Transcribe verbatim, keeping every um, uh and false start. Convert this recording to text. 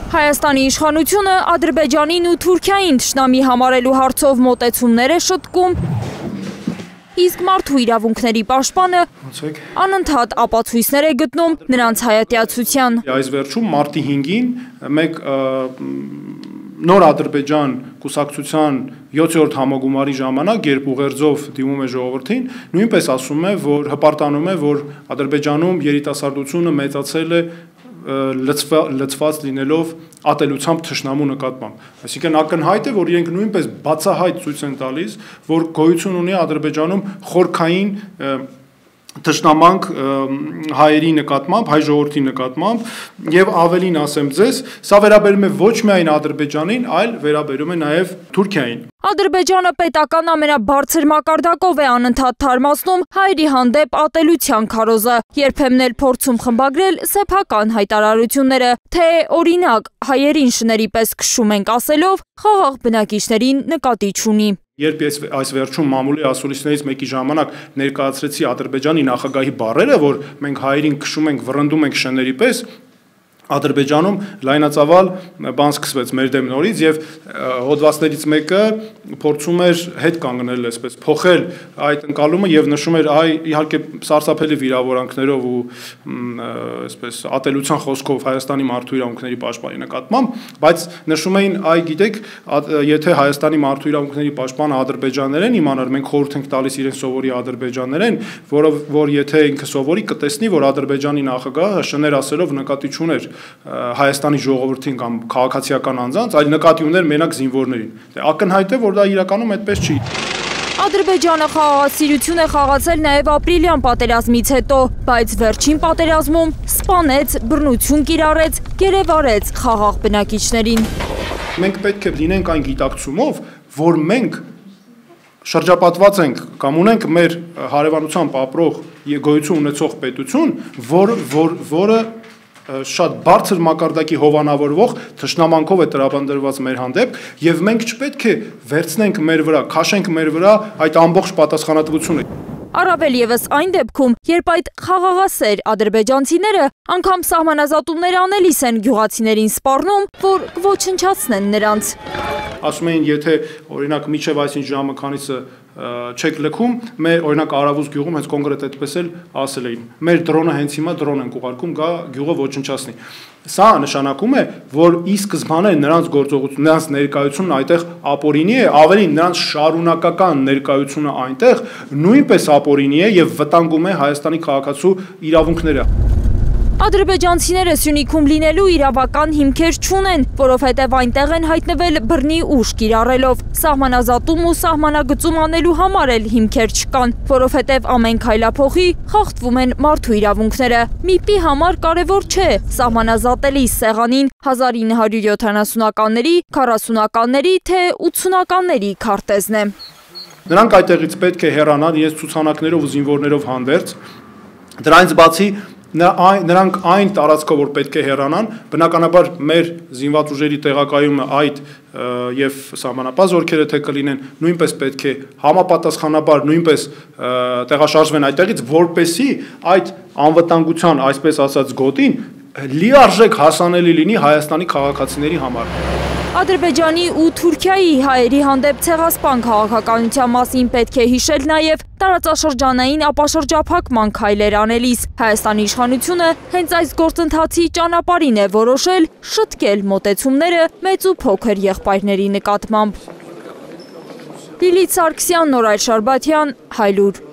Հայաստանի իշխանությունը Ադրբեջանին ու Թուրքիային թշնամի համարելու հարցով մոտեցումներ է շտկում, իսկ մարդու իրավունքների պաշտպանը անընդհատ ապացույցներ է գտնում նրանց հայատյացության։ Այս վերջում մարտի հինգին մեկ նոր Ադրբեջան կուսակցության յոթերորդ համագումարի ժամանակ, երբ ուղերձով դիմում է ժողովրդին, նույնպես ասում է, որ հպարտանում է, որ Ադրբեջանում երիտասարդությունը մեծացել է լծված լինելով ատելությամբ թշնամու նկատմամբ։ Այսինքն ակնհայտ է, որ իրենք նույնպես բացահայտ ցույց են տալիս, որ գոյություն ունի Ադրբեջանում խորքային թշնամանք հայերի նկատմամբ, հայ ժողովրդի նկատմամբ եւ ավելին ասեմ ձեզ, սա վերաբերում է ոչ միայն Ադրբեջանին, այլ վերաբերում է նաեւ Թուրքիային։ Ադրբեջանը պետական ամենաբարձր մակարդակով է անընդհատ թարմացնում հայերի հանդեպ ատելության քարոզը, երբեմն էլ փորձում խմբագրել սեփական հայտարարությունները, թե օրինակ հայերին շների պես քշում ենք ասելով խաղաղ բնակիչներին նկատի չունի։ Երբ ես այս վերջում մամուլի ասուլիսներից մեկի ժամանակ ներկայացրեցի Ադրբեջանի նախագահի բառերը, որ մենք հայերին քշում ենք, վռնդում ենք շների պես, Ադրբեջանում լայնածավալ բան սկսվեց մեր դեմ նորից եւ հոդվածներից մեկը փորձում էր հետ կանգնել, այսպես փոխել այդ ընկալումը եւ նշում էր այ իհարկե սարսափելի վիրավորանքներով ու այսպես ատելության խոսքով Հայաստանի մարդու իրավունքների պաշտպանի նկատմամբ, բայց նշում էին այ գիտեք, եթե Հայաստանի մարդու իրավունքների պաշտպանը ադրբեջաներեն իմանար, մենք խորհուրդ ենք տալիս իրեն սովորի ադրբեջաներեն, որով որ եթե ինքը սովորի կտեսնի, որ Ադրբեջանի նախագահը շներ ասելով նկատի չուներ Հայաստանի ժողովրդին կամ քաղաքացիական անձանց, այլ նկատի ուներ մենակ զինվորներին։ Դե ակնհայտ է, որ դա իրականում այդպես չի։ Ադրբեջանը խաղաղասիրություն է խաղացել նաև ապրիլյան պատերազմից հետո, բայց վերջին պատերազմում սպանեց, բռնություն կիրառեց, գերեվարեց խաղաղ բնակիչներին։ Մենք պետք է լինենք այն գիտակցումով, որ մենք շրջապատված ենք կամ ունենք մեր հարևանությամբ ապրող գոյություն ունեցող պետություն, որ, որ, որը շատ բարձր մակարդակի հովանավորվող թշնամանքով է տրամադրված մեր հանդեպ եւ մենք չպետք է վերցնենք մեր վրա, քաշենք մեր վրա այդ ամբողջ պատասխանատվությունը։ Առավել եւս այն դեպքում, երբ այդ խաղաղասեր ադրբեջանցիները անգամ սահմանազատումներ անելիս են գյուղացիներին սպառնում, որ ոչնչացնեն նրանց։ Ասում էին, եթե օրինակ միջև այսինչ ժամը քանիսը չեք լքում, մեր օրինակ Արավուս գյուղում հենց կոնկրետ այդպես էլ ասել էին։ Մեր դրոնը հենց հիմա դրոն ենք ուղարկում գա գյուղը ոչնչացնի։ Սա նշանակում է, որ ի սկզբանե նրանց գործողություն, նրանց ներկայությունն այդտեղ ապօրինի է, ավելին նրանց շարունակական ներկայությունը այնտեղ նույնպես ապօրինի է եւ վտանգում է Հայաստանի քաղաքացու իրավունքները։ Ադրբեջանցիները Սյունիքում լինելու իրավական հիմքեր չունեն, որովհետև այնտեղ են հայտնվել բռնի ուժ կիրառելով, սահմանազատում ու սահմանագծում անելու համար էլ հիմքեր չկան, որովհետև ամեն քայլափոխի խախտվում են մարդու իրավունքները։ ՄԻՊ-ի համար կարևոր չէ սահմանազատելի սեղանին հազար ինը հարյուր յոթանասունականների, քառասունականների, թե ութսունականների քարտեզն է։ Նրանք այդտեղից պետք է հեռանան իրենց ցուցանակներով ու զինվորներով հանդերձ, դրանից բացի նրանք այն տարածքով, որ պետք է հեռանան, բնականաբար մեր զինված ուժերի տեղակայումը այդ եւ սահմանապահ զորքերը թե կլինեն, նույնպես պետք է համապատասխանաբար նույնպես տեղաշարժվեն այդտեղից, որպեսզի այդ անվտանգության, այսպես ասած, գոտին լիարժեք հասանելի լինի Հայաստանի քաղաքացիների համար։ Ադրբեջանի ու Թուրքիայի հայերի հանդեպ ցեղասպան քաղաքականության մասին պետք է հիշել նաև տարածաշրջանային ապաշրջափակման քայլեր անելիս։ Հայաստանի իշխանությունը հենց այս գործընթացի ճանապարհին է որոշել շտկել մոտեցումները մեծ ու փոքր եղբայրների նկատմամբ։ Լիլիթ Սարգսյան, Նորայր Շարբաթյան, Հայլուր։